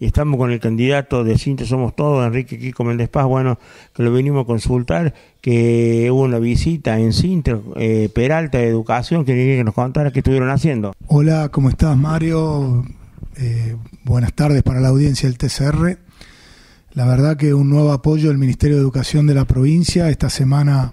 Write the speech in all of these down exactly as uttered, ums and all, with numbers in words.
y estamos con el candidato de Sintra Somos Todos, Enrique Kiko Méndez Paz, bueno, que lo venimos a consultar, que hubo una visita en Sintra, eh, Peralta de Educación, que quería que nos contara qué estuvieron haciendo. Hola, ¿cómo estás, Mario? Eh, buenas tardes para la audiencia del T C R. La verdad que un nuevo apoyo del Ministerio de Educación de la provincia. Esta semana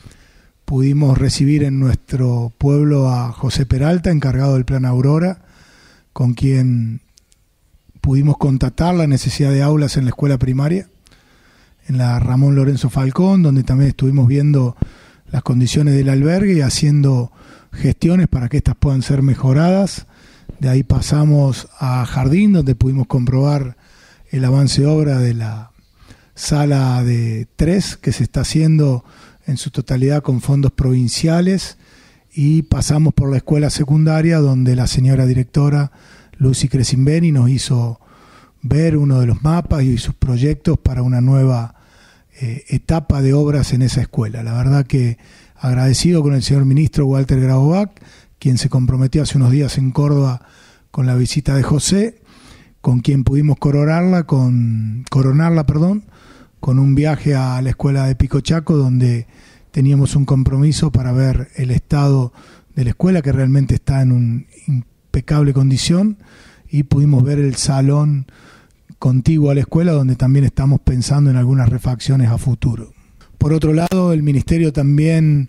pudimos recibir en nuestro pueblo a José Peralta, encargado del Plan Aurora, con quien pudimos constatar la necesidad de aulas en la escuela primaria, en la Ramón Lorenzo Falcón, donde también estuvimos viendo las condiciones del albergue y haciendo gestiones para que éstas puedan ser mejoradas. De ahí pasamos a Jardín, donde pudimos comprobar el avance de obra de la sala de tres, que se está haciendo en su totalidad con fondos provinciales, y pasamos por la escuela secundaria, donde la señora directora Lucy Cresimbeni nos hizo ver uno de los mapas y sus proyectos para una nueva eh, etapa de obras en esa escuela. La verdad que agradecido con el señor ministro Walter Grabovac, quien se comprometió hace unos días en Córdoba con la visita de José, con quien pudimos coronarla, con, coronarla perdón, con un viaje a la escuela de Pico Chaco, donde teníamos un compromiso para ver el estado de la escuela, que realmente está en una impecable condición, y pudimos ver el salón contiguo a la escuela, donde también estamos pensando en algunas refacciones a futuro. Por otro lado, el Ministerio también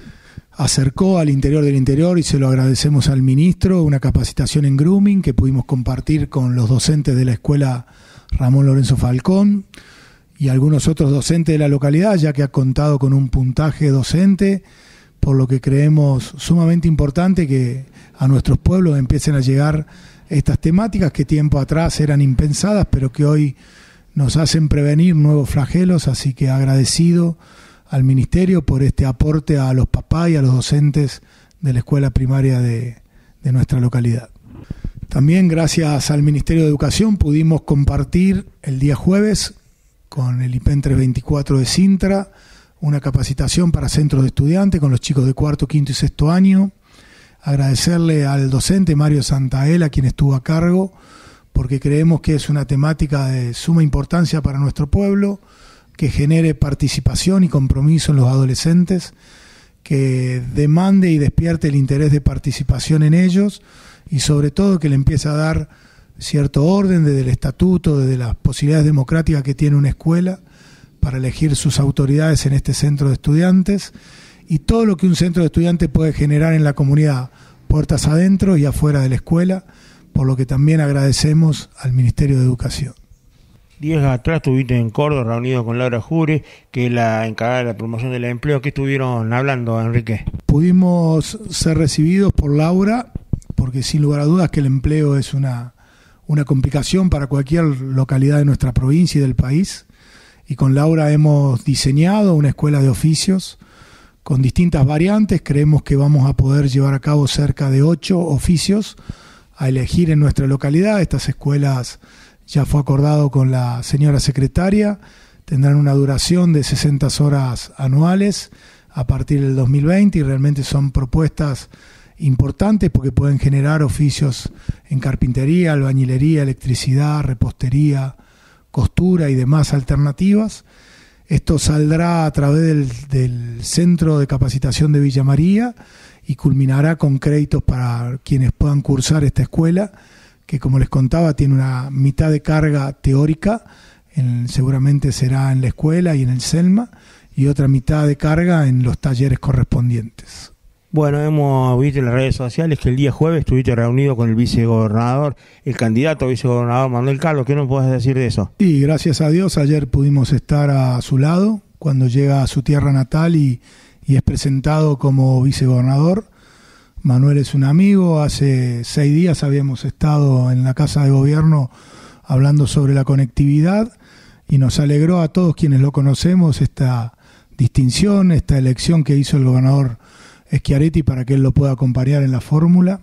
acercó al interior del interior, y se lo agradecemos al ministro, una capacitación en grooming que pudimos compartir con los docentes de la escuela Ramón Lorenzo Falcón y algunos otros docentes de la localidad, ya que ha contado con un puntaje docente, por lo que creemos sumamente importante que a nuestros pueblos empiecen a llegar estas temáticas que tiempo atrás eran impensadas, pero que hoy nos hacen prevenir nuevos flagelos. Así que agradecido al Ministerio por este aporte a los papás y a los docentes de la escuela primaria de, de nuestra localidad. También gracias al Ministerio de Educación pudimos compartir el día jueves con el I P E N trescientos veinticuatro de Sintra una capacitación para centros de estudiantes con los chicos de cuarto, quinto y sexto año. Agradecerle al docente Mario Santaella, quien estuvo a cargo, porque creemos que es una temática de suma importancia para nuestro pueblo, que genere participación y compromiso en los adolescentes, que demande y despierte el interés de participación en ellos, y sobre todo que le empiece a dar cierto orden desde el estatuto, desde las posibilidades democráticas que tiene una escuela para elegir sus autoridades en este centro de estudiantes, y todo lo que un centro de estudiantes puede generar en la comunidad, puertas adentro y afuera de la escuela, por lo que también agradecemos al Ministerio de Educación. Días atrás estuviste en Córdoba reunido con Laura Jure, que es la encargada de la promoción del empleo. ¿Qué estuvieron hablando, Enrique? Pudimos ser recibidos por Laura, porque sin lugar a dudas que el empleo es una, una complicación para cualquier localidad de nuestra provincia y del país, y con Laura hemos diseñado una escuela de oficios con distintas variantes. Creemos que vamos a poder llevar a cabo cerca de ocho oficios a elegir en nuestra localidad. Estas escuelas, ya fue acordado con la señora secretaria, tendrán una duración de sesenta horas anuales a partir del dos mil veinte, y realmente son propuestas importantes porque pueden generar oficios en carpintería, albañilería, electricidad, repostería, costura y demás alternativas. Esto saldrá a través del, del Centro de Capacitación de Villa María y culminará con créditos para quienes puedan cursar esta escuela, que, como les contaba, tiene una mitad de carga teórica, en, seguramente será en la escuela y en el CELMA, y otra mitad de carga en los talleres correspondientes. Bueno, hemos visto en las redes sociales que el día jueves estuviste reunido con el vicegobernador, el candidato a vicegobernador Manuel Carlos. ¿Qué nos puedes decir de eso? Sí, gracias a Dios, ayer pudimos estar a su lado cuando llega a su tierra natal y, y es presentado como vicegobernador. Manuel es un amigo. Hace seis días habíamos estado en la Casa de Gobierno hablando sobre la conectividad, y nos alegró a todos quienes lo conocemos esta distinción, esta elección que hizo el gobernador Schiaretti para que él lo pueda acompañar en la fórmula.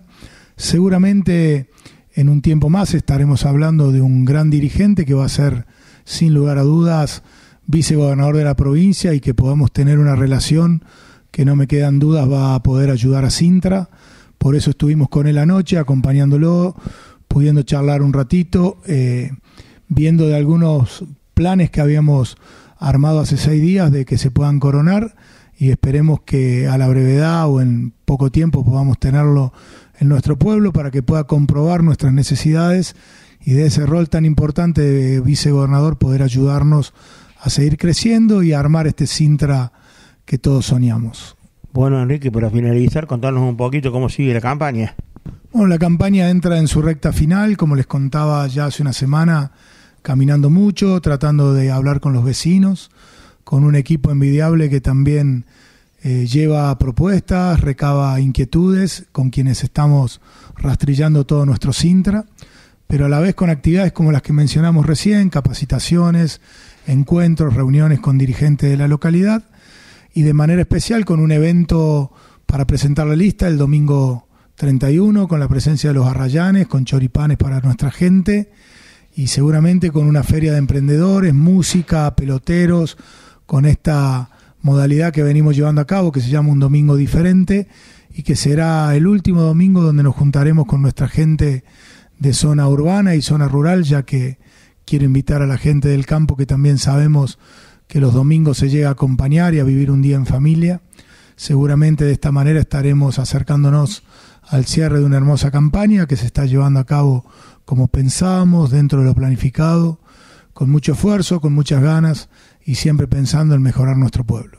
Seguramente en un tiempo más estaremos hablando de un gran dirigente que va a ser, sin lugar a dudas, vicegobernador de la provincia, y que podamos tener una relación que, no me quedan dudas, va a poder ayudar a Sintra. Por eso estuvimos con él anoche, acompañándolo, pudiendo charlar un ratito. Eh, viendo de algunos planes que habíamos armado hace seis días de que se puedan coronar, y esperemos que a la brevedad o en poco tiempo podamos tenerlo en nuestro pueblo para que pueda comprobar nuestras necesidades y de ese rol tan importante de vicegobernador poder ayudarnos a seguir creciendo y a armar este Sintra que todos soñamos. Bueno, Enrique, para finalizar, contarnos un poquito cómo sigue la campaña. Bueno, la campaña entra en su recta final, como les contaba ya hace una semana, caminando mucho, tratando de hablar con los vecinos, con un equipo envidiable que también eh, lleva propuestas, recaba inquietudes, con quienes estamos rastrillando todo nuestro Sintra, pero a la vez con actividades como las que mencionamos recién, capacitaciones, encuentros, reuniones con dirigentes de la localidad, y de manera especial con un evento para presentar la lista el domingo treinta y uno, con la presencia de los arrayanes, con choripanes para nuestra gente, y seguramente con una feria de emprendedores, música, peloteros, con esta modalidad que venimos llevando a cabo, que se llama Un Domingo Diferente, y que será el último domingo donde nos juntaremos con nuestra gente de zona urbana y zona rural, ya que quiero invitar a la gente del campo, que también sabemos que los domingos se llega a acompañar y a vivir un día en familia. Seguramente de esta manera estaremos acercándonos al cierre de una hermosa campaña que se está llevando a cabo como pensábamos, dentro de lo planificado, con mucho esfuerzo, con muchas ganas y siempre pensando en mejorar nuestro pueblo.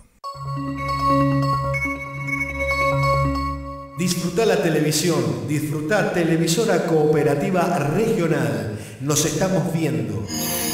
Disfruta la televisión, disfruta Televisora Cooperativa Regional. Nos estamos viendo.